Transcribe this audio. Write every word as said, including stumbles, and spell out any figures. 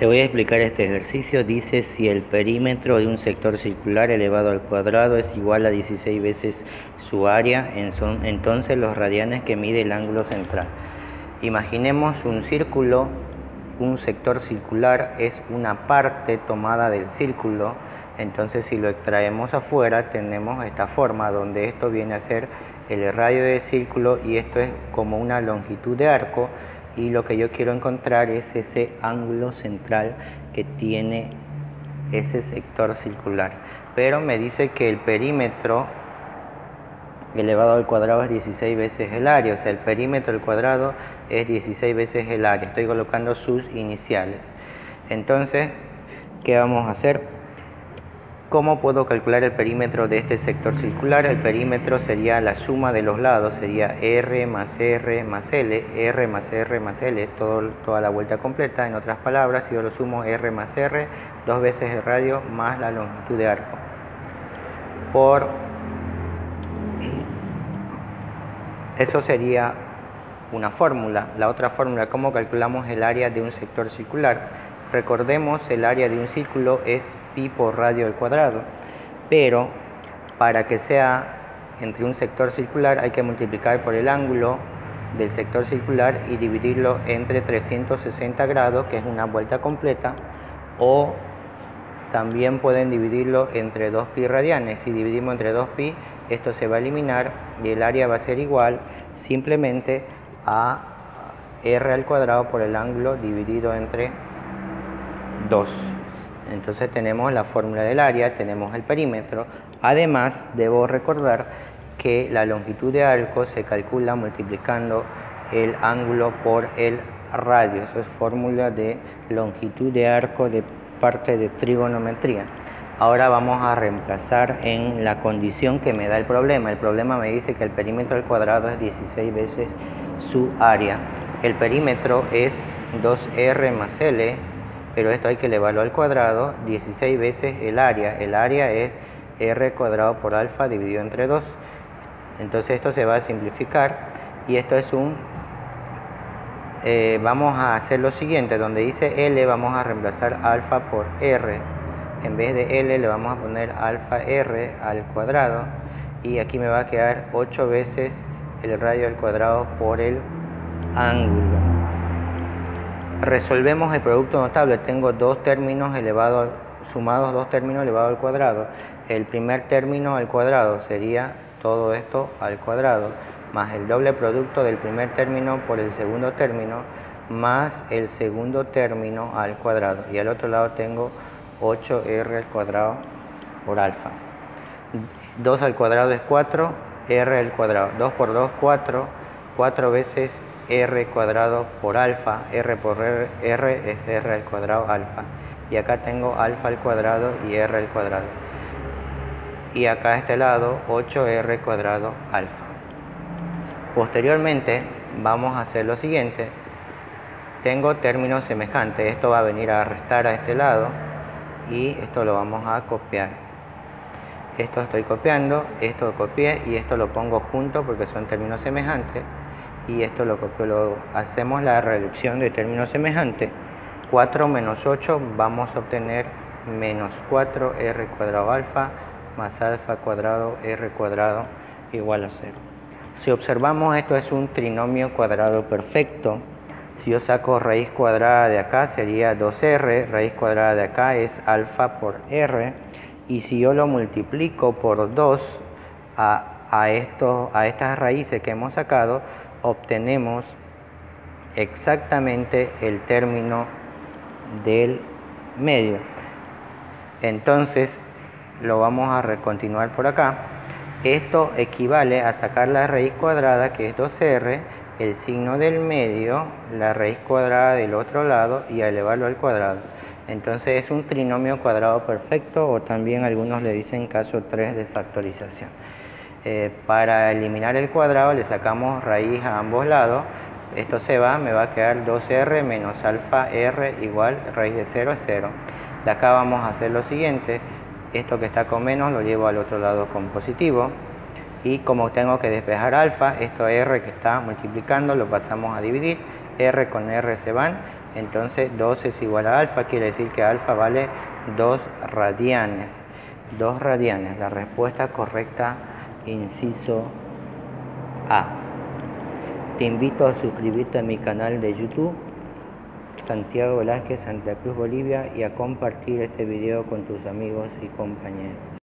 Te voy a explicar este ejercicio. Dice si el perímetro de un sector circular elevado al cuadrado es igual a dieciséis veces su área, entonces los radianes que mide el ángulo central. Imaginemos un círculo, un sector circular es una parte tomada del círculo, entonces si lo extraemos afuera tenemos esta forma donde esto viene a ser el radio del círculo y esto es como una longitud de arco. Y lo que yo quiero encontrar es ese ángulo central que tiene ese sector circular. Pero me dice que el perímetro elevado al cuadrado es dieciséis veces el área. O sea, el perímetro al cuadrado es dieciséis veces el área. Estoy colocando sus iniciales. Entonces, ¿qué vamos a hacer? ¿Cómo puedo calcular el perímetro de este sector circular? El perímetro sería la suma de los lados, sería R más R más L, R más R más L, todo, toda la vuelta completa. En otras palabras, si yo lo sumo R más R, dos veces el radio más la longitud de arco. Por eso sería una fórmula. La otra fórmula, ¿cómo calculamos el área de un sector circular? Recordemos, el área de un círculo es pi por radio al cuadrado, pero para que sea entre un sector circular hay que multiplicar por el ángulo del sector circular y dividirlo entre trescientos sesenta grados, que es una vuelta completa, o también pueden dividirlo entre dos pi radianes. Si dividimos entre dos pi, esto se va a eliminar y el área va a ser igual simplemente a r al cuadrado por el ángulo dividido entre dos. Entonces tenemos la fórmula del área, tenemos el perímetro. Además, debo recordar que la longitud de arco se calcula multiplicando el ángulo por el radio. Eso es fórmula de longitud de arco de parte de trigonometría. Ahora vamos a reemplazar en la condición que me da el problema. El problema me dice que el perímetro al cuadrado es dieciséis veces su área. El perímetro es dos R más L, pero esto hay que elevarlo al cuadrado, dieciséis veces el área. El área es R cuadrado por alfa dividido entre dos. Entonces esto se va a simplificar y esto es un... Eh, vamos a hacer lo siguiente, donde dice L vamos a reemplazar alfa por R. En vez de L le vamos a poner alfa R al cuadrado y aquí me va a quedar ocho veces el radio al cuadrado por el ángulo. Resolvemos el producto notable. Tengo dos términos elevados, sumados dos términos elevados al cuadrado. El primer término al cuadrado sería todo esto al cuadrado, más el doble producto del primer término por el segundo término, más el segundo término al cuadrado. Y al otro lado tengo ocho R al cuadrado por alfa. dos al cuadrado es cuatro, R al cuadrado. dos por dos, cuatro. cuatro veces R cuadrado por alfa, R por R, R es R al cuadrado alfa. Y acá tengo alfa al cuadrado y R al cuadrado. Y acá a este lado, ocho R cuadrado alfa. Posteriormente, vamos a hacer lo siguiente. Tengo términos semejantes. Esto va a venir a restar a este lado y esto lo vamos a copiar. Esto estoy copiando, esto lo copié y esto lo pongo junto porque son términos semejantes. Y esto lo copio, lo hacemos la reducción de términos semejantes. cuatro menos ocho vamos a obtener menos cuatro R cuadrado alfa más alfa cuadrado R cuadrado igual a cero. Si observamos, esto es un trinomio cuadrado perfecto. Si yo saco raíz cuadrada de acá sería dos R, raíz cuadrada de acá es alfa por R, y si yo lo multiplico por dos a, a, esto, a estas raíces que hemos sacado, obtenemos exactamente el término del medio. Entonces lo vamos a continuar por acá. Esto equivale a sacar la raíz cuadrada, que es dos R, el signo del medio, la raíz cuadrada del otro lado y a elevarlo al cuadrado. Entonces es un trinomio cuadrado perfecto, o también algunos le dicen caso tres de factorización. Eh, para eliminar el cuadrado le sacamos raíz a ambos lados. Esto se va, me va a quedar dos R menos alfa R igual raíz de cero es cero. De acá vamos a hacer lo siguiente. Esto que está con menos lo llevo al otro lado con positivo. Y como tengo que despejar alfa, esto R que está multiplicando lo pasamos a dividir. R con R se van Entonces dos es igual a alfa, quiere decir que alfa vale dos radianes. dos radianes, la respuesta correcta, inciso A. Te invito a suscribirte a mi canal de YouTube, Santiago Velázquez, Santa Cruz, Bolivia, y a compartir este video con tus amigos y compañeros.